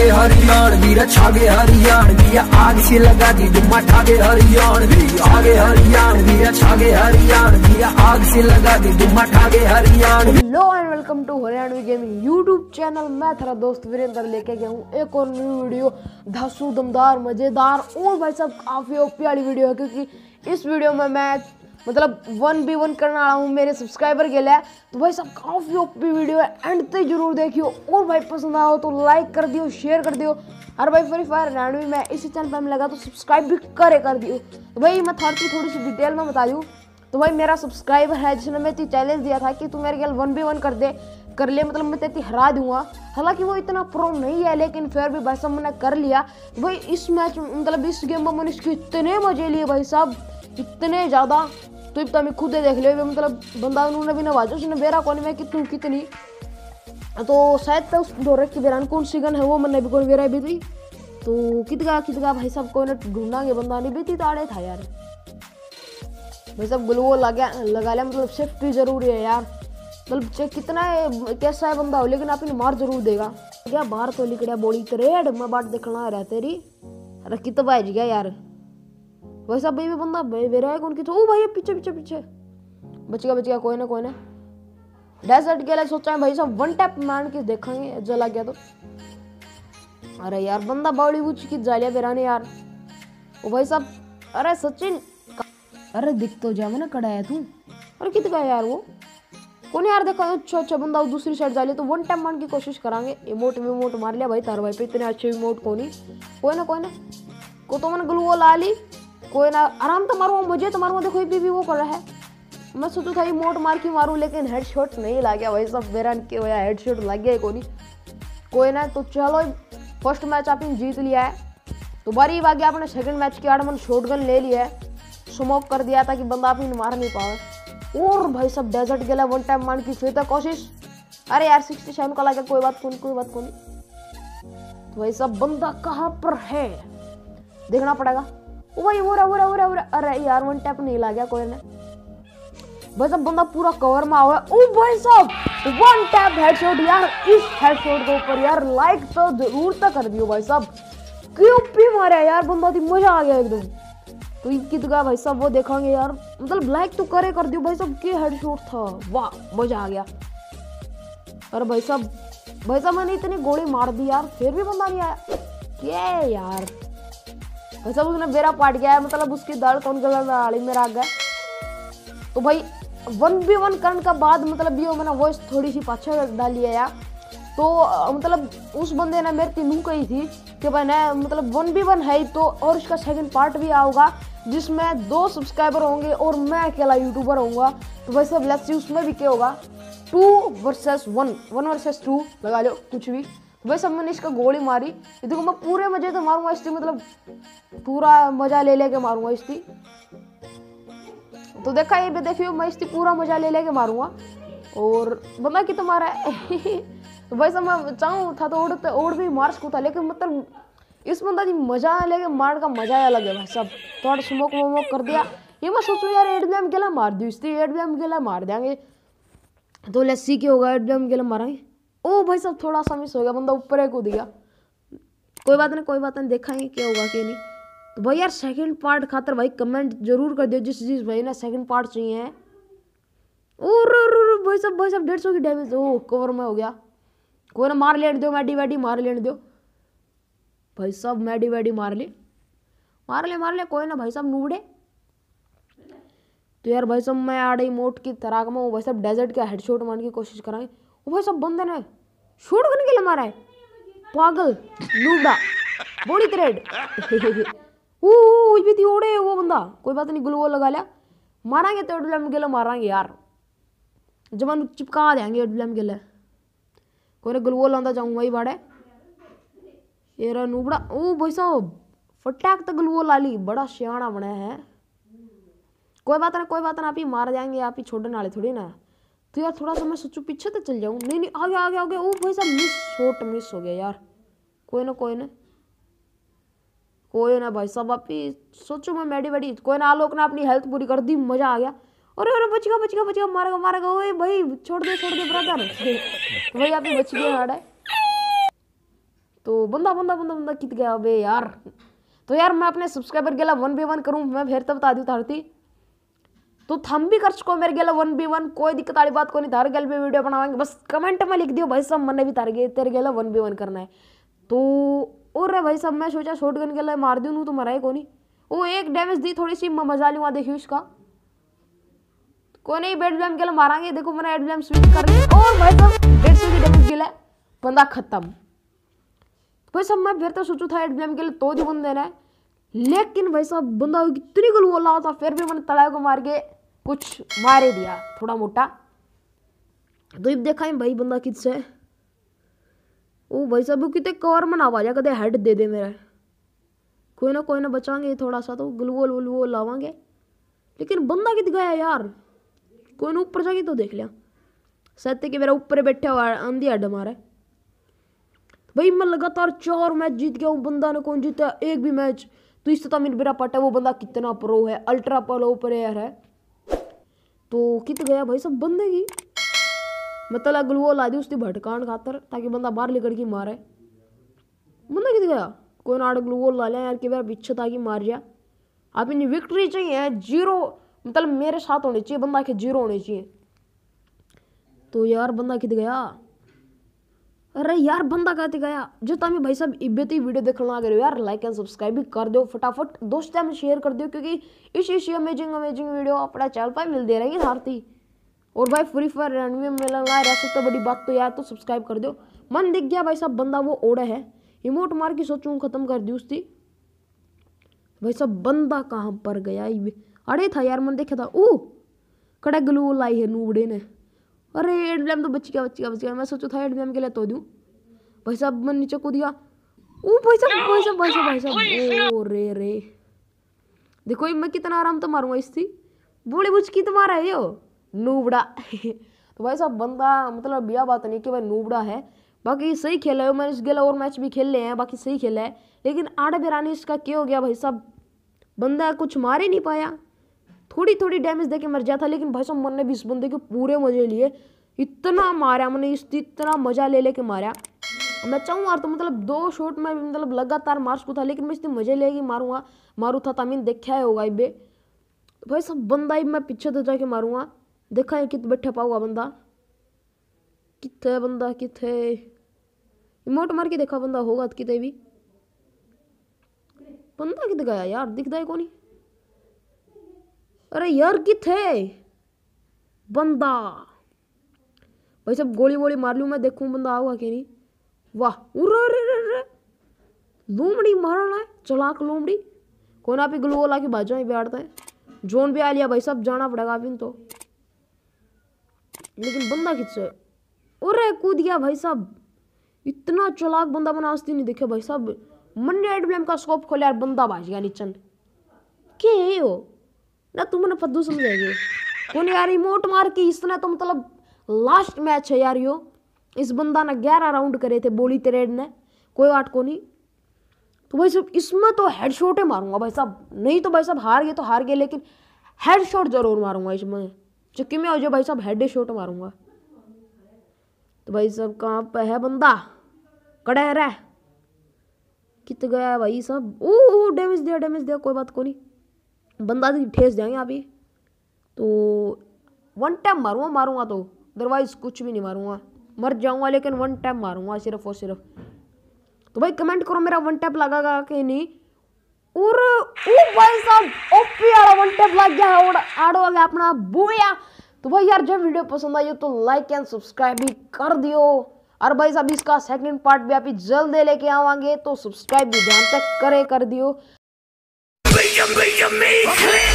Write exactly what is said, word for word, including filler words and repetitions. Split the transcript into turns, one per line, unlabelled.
छागे हरियाण वीर छागे हरियाण भैया आग से लगा दी दुम्मा ठागे हरियाण आगे हरियाण वीर छागे हरियाण भैया आग से लगा दी दुम्मा ठागे हरियाण।
Hello and welcome to Haryanvi gaming YouTube channel. मैं तेरा दोस्त वीरेंद्र लेके गया हूँ एक और न्यू वीडियो, धांसू दमदार मजेदार और भाई साहब काफी ओपी वाली वीडियो है, क्योंकि इस वीडियो में मैं मतलब वन बी वन करने वाला हूँ मेरे सब्सक्राइबर के लिए। तो भाई साहब काफ़ी ओपी वीडियो है, एंड तक जरूर देखियो और भाई पसंद आओ तो लाइक कर दियो, शेयर कर दियो। और भाई फ्री फायर हरियाणवी में इसी चैनल पर लगा तो सब्सक्राइब भी करे कर दियो। तो भाई मैं थर्ड की थोड़ी सी डिटेल में बता दूँ तो भाई मेरा सब्सक्राइबर है जिसने मैं चैलेंज दिया था कि तू मेरे ख्याल वन बी वन कर दे कर ले, मतलब मैं तेती हरा दूंगा। हालांकि वो इतना प्रो नहीं है, लेकिन फिर भी भाई साहब मैंने कर लिया। तो भाई इस मैच मतलब इस गेम में मैंने इसके इतने मजे लिए भाई साहब, इतने ज़्यादा। तो इतना मैं खुद देख लियो, मतलब बंदा उन्होंने भी नवाजा उसने बेरा कौन में कि तू कितनी, तो शायद तो उस दौरे की बेरान कौन सी गन है वो मैंने भी कौन बेरा भी थी। तो कितगा कितगा भाई साहब को ढूंढना के बंदा नहीं भी थी तो आड़े था यार। भाई साहब ग्लू लगा लगा लिया, मतलब सेफ्टी जरूरी है यार। मतलब चेक कितना है कैसा है बंदा हो, लेकिन आप इन्हें मार जरूर देगा। क्या बाहर तो लिखड़ा बोली तरेड मैं बाट देखना रहा तेरी अरे कित बाज गया यार। वैसा भाई भी बंदा बेरा है कौन की तो ओ भाई पीछे पीछे पीछे बच गया बच गया कोई ना कोई ना। डेजर्ट के लिए सोचा है भाई साहब वन टैप मान के देखेंगे जला गया तो। अरे यार बंदा बॉलीवुड की जालिया बेराने यार। ओ भाई साहब अरे सचिन अरे दिख तो जा मैंने कड़ा है तू। अरे कित गया यार वो कौन यार देखो अच्छा अच्छा बंदा दूसरी साइड जा लिया। तो वन टाइम मान की कोशिश करांगे। इमोट विमोट मार लिया भाई तार भाई पे इतने अच्छे इमोट को नहीं कोई ना कोई ना को तो मैंने ग्लू ला ली कोई ना आराम तो मारूंगा मुझे तो मारूंगा। देखो भी, भी वो कर रहा है, मैं सोचू था इमोट मार के मारूं लेकिन हेडशॉट नहीं लग गया भाई सब बेरान के होया हेडशॉट लग गया कोई कोई ना। तो चलो फर्स्ट मैच आपने जीत लिया है। तो बारी बाकी आपने सेकंड मैच की आड़ मन शॉटगन ले लिया है, स्मोक कर दिया था कि बंदा आप मार नहीं पाए। और भाई सब डेजर्ट के लिए वन टाइम मान की फिर तक कोशिश। अरे यार सिक्सटी सेवन का लगा कोई बात कौन कोई बात कौन। तो भाई सब बंदा कहाँ पर है देखना पड़ेगा। ओ भाई वो रहा वो रहा वो रहा वो रहा। अरे यार वन टैप नहीं ला गया कोई ने। भाई साहब बंदा पूरा कवर में हुआ है। ओ भाई साहब वन टैप हेडशॉट यार। इस हेडशॉट के ऊपर यार लाइक तो जरूर तक कर दियो भाई साहब, क्यों भी मारा यार बंदा थी मजा आ गया एकदम। तो कितगा भाई साहब वो देखेंगे यार, मतलब लाइक तो करे कर दियो भाई साहब के हेडशॉट था, वाह मजा आ गया। अरे भाई साहब भाई साहब मैंने इतनी गोली मार दी यार फिर भी बंदा नहीं आया क्या यार। भाई साहब उसने बेरा पाट गया है, मतलब उसकी दर्द कौन गलत आड़ी मेरा आ गया। तो भाई वन बी वन करने का बाद मतलब ये मैंने वॉइस थोड़ी सी पाछा डाली है यार। तो मतलब उस बंदे ने मेरे तीनों कही थी कि भाई ना मतलब वन बी वन है तो और इसका सेकंड पार्ट भी आऊगा जिसमें दो सब्सक्राइबर होंगे और मैं अकेला यूट्यूबर होऊंगा। तो भाई साहब लेट्स सी उसमें भी क्या होगा two versus one one versus two लगा लो कुछ भी। भाई सब मैंने इसका गोली मारी, ये देखो मैं पूरे मजे तो मारूंगा इसकी, मतलब पूरा मजा ले लेके मारूंगा इसकी। तो देखा ये भी देखियो मैं इसकी पूरा मजा ले लेके मारूंगा। और बंदा की तो मारा है तो भाई सब मैं चाहूँ था तो उड़ उड़ भी मार सकूँ था, लेकिन मतलब इस बंदा की मजा लेके मार का मजा अलग है भाई सब। थोड़ा स्मोक वमोक कर दिया, ये मैं सोचूं यार एड ब्लैम के लिए मार दी इसकी, एड ब्लैम के लिए मार देंगे तो लस्सी के होगा एड ब्लैम के लिए मारेंगे। ओ भाई साहब थोड़ा सा मिस हो गया, बंदा ऊपर कूद गया। कोई बात नहीं कोई बात नहीं देखेंगे क्या होगा क्या नहीं। तो भाई यार सेकंड पार्ट खातर भाई कमेंट जरूर कर दियो जिस जिस भाई ना सेकंड पार्ट चाहिए। और भाई साहब भाई साहब डेढ़ सौ की डैमेज ओ कवर में हो गया। कोई ना मार लेने दो, मैडी वैडी मार लेने दो भाई साहब, मैडी वैडी मार ले मार ले मार ले कोई ना भाई साहब नूबड़े। तो यार भाई साहब मैं आड़े मोट की तरह में भाई साहब डेजर्ट का हेडशॉट मारने की कोशिश कराएंगे। ओ भाई साहब बंदे ने शूट करने के लिए मारा है पागल नूबड़ा बॉडी थ्रेड ओ भी थी ओड़े वो बंदा। कोई बात नहीं ग्लू लगा लिया, मारेंगे तो एडब्लैम के लिए मारेंगे यार, जब चिपका देंगे एडब्लैम के लिए। कोई ग्लू लांदा जाऊँ वही बाड़े ये रहा नूबड़ा। ओ भाई साहब फटाक तक ग्लू ला ली, बड़ा सियाना बना है। कोई बात ना कोई बात ना आप ही मार जाएंगे, आप ही छोड़ने वाले थोड़ी ना। तो यार थोड़ा सा मैं सोचूं पीछे तो चल जाऊं, नहीं नहीं आगे आगे आगे। ओ भाई साहब मिस शॉट मिस हो गया यार। कोई ना कोई ना कोई ना भाई साहब आप ही सोचो मैं मैडी वैडी कोई ना। आलोक ने अपनी हेल्थ पूरी कर दी, मजा आ गया। अरे अरे बच गया बच गया बच गया मारेगा मारेगा। ओए भाई छोड़ दे छोड़ दे ब्रदर भाई आप ही बच गए हाड़ है। तो बंदा बंदा बंदा बंदा कित गया बे यार। तो यार मैं अपने सब्सक्राइबर गेला वन बी वन करूँ मैं फिर तो बता दी थारती तो थम भी कर सको मेरे गेला वन बी वन, कोई दिक्कत वाली बात कोई नहीं। थारे गेल पे वीडियो बनावाएंगे, बस कमेंट में लिख दियो भाई साहब मैंने भी तारे तेरे गेला वन बी वन करना है। तो और रे भाई साहब मैं सोचा शॉर्ट गन गेला मार दूँ तो मरा ही को नहीं। वो एक डैमेज दी थोड़ी सी मजा ली वहाँ देखियो इसका। कोई नहीं बेड ब्लैम के लिए मारांगे। देखो मैंने एड ब्लैम स्विच कर लिया और भाई साहब डेढ़ सौ की डैमेज गिला बंदा खत्म। भाई साहब मैं फिर तो सोचू था एड ब्लैम के लिए तो जो बंदे देना है, लेकिन भाई साहब बंदा इतनी गलू वाला था फिर भी मैंने तड़ाए को मार के कुछ मारे दिया थोड़ा मोटा। तो अब देखा है भाई बंदा किससे ओ भाई साहब वो कितने कवर में ना आ जा कदे हेड दे दे मेरा। कोई ना कोई ना बचाएंगे थोड़ा सा तो ग्लूवोल वुलवोल लावांगे। लेकिन बंदा कित गया यार, कोई ना ऊपर जाके तो देख लिया सत्य कि मेरा ऊपर बैठा हुआ आंधी हड मारा। भाई मैं लगातार चार मैच जीत गया हूँ, बंदा ने कौन जीता एक भी मैच। तो इस तरह मेरा पटा वो बंदा कितना प्रो है, अल्ट्रा प्रो प्लेयर है। तो कित गया भाई सब बंदे की मतलब ग्लूवोल ला दी उसकी भटकान खातर ताकि बंदा बाहर निकल के मारे। बंदा कित गया कोई ना ग्लूवोल ला लिया यार कि मेरा पीछे ताकि मार जा। आप इन्हें विक्ट्री चाहिए जीरो मतलब मेरे साथ होनी चाहिए, बंदा के जीरो होने चाहिए। तो यार बंदा कित गया, अरे यार बंदा कहते गया जो तभी भाई साहब इब्बती वीडियो देखना आ गए यार लाइक एंड सब्सक्राइब भी कर दो फटाफट, दोस्तों में शेयर कर दो क्योंकि इस इसी अमेजिंग अमेजिंग वीडियो अपना चैनल पर मिल दे रही है हारती। और भाई फ्री फायर रनवे मिलना रहा तो बड़ी बात तो यार तो सब्सक्राइब कर दो। मन दिख गया भाई साहब बंदा वो ओढ़े है इमोट मार के सोचूं खत्म कर दी उसकी। भाई साहब बंदा कहाँ पर गया, अरे था यार मन देखा था ओ कड़ा ग्लू लाई है नूबड़े ने। अरे एड ब्लैम तो बच गया बच गया बच गया मैं सोचो था एड ब्लैम के लिए तो दूं। भाई साहब मन नीचे कूद गया ओ भाई साहब भाई साहब भाई साहब भाई साहब ओ रे रे देखो मैं कितना आराम तो मारूंगा इसकी बोली बुझ की तो मारा है यो नूबड़ा। तो भाई साहब बंदा मतलब बिया बात नहीं कि भाई नूबड़ा है, बाकी सही खेला है। मैंने इस गेला और मैच भी खेल ले हैं बाकी सही खेला है। लेकिन आड़ा बिरानी इसका क्या हो गया भाई साहब, बंदा कुछ मार ही नहीं पाया, थोड़ी थोड़ी डैमेज देके मर जाता। लेकिन भाई साहब मैंने भी इस बंदे के पूरे मजे लिए, इतना मारा मैंने इस इतना मजा ले लेके मारा। मैं चाहूँ यार तो मतलब दो शॉट में मतलब लगातार मार सकूँ था, लेकिन मैं इतने मजे लेके मारूंगा मारू था तमीन देखा है होगा इबे। तो भाई साहब बंदा ही मैं पीछे तो जाके मारूंगा, देखा है कित बैठा पाऊंगा बंदा कित बंदा कित इमोट मार के देखा बंदा होगा कित भी। बंदा कित गया यार दिखता है कौन। अरे यार कित है बंदा। भाई सब गोली वोली मार लूँ मैं देखूं बंदा आऊगा कि नहीं। वाह उरे लोमड़ी मारना है चलाक लोमड़ी कौन आप ही ग्लू ला के बाजू ही बैठता है। जोन भी आ लिया भाई सब जाना पड़ेगा अभी तो। लेकिन बंदा किससे अरे कूद गया भाई साहब, इतना चलाक बंदा बना आस्ती नहीं देखे भाई साहब। मन ने एड ब्लैम का स्कोप खोला यार बंदा भाज गया नीचन के है हो ना तुमने फद्दू समझेगे कौन यार इमोट मार के इसने तो मतलब लास्ट मैच है यार यो। इस बंदा ने ग्यारह राउंड करे थे बोली तेरेड ने कोई बात को नहीं। तो भाई साहब इसमें तो हेडशॉट ही मारूंगा भाई साहब, नहीं तो भाई साहब हार गए तो हार गए लेकिन हेडशॉट जरूर मारूंगा इसमें चुक्की में हो जाए भाई साहब हेड शॉट मारूंगा। तो भाई साहब कहाँ पे है बंदा कड़ा रहा कित गया भाई साहब। ओ डैमेज दिया डैमेज दिया कोई बात को नहीं, बंदा ठेस जाएंगे अभी तो वन टाइम मारूंगा मारूंगा तो अदरवाइज कुछ भी नहीं मारूंगा, मर जाऊंगा लेकिन वन टाइम मारूंगा सिर्फ और सिर्फ। तो भाई कमेंट करो मेरा वन टैप लगा कि नहीं। और ओ भाई साहब ओपी वाला वन टैप लग गया है और आड़ो आ गया अपना बोया। तो भाई यार जब वीडियो पसंद आई तो लाइक एंड सब्सक्राइब भी कर दियो। और भाई साहब इसका सेकंड पार्ट भी आप जल्द लेके आवांगे तो सब्सक्राइब भी ध्यान तक करे कर दियो।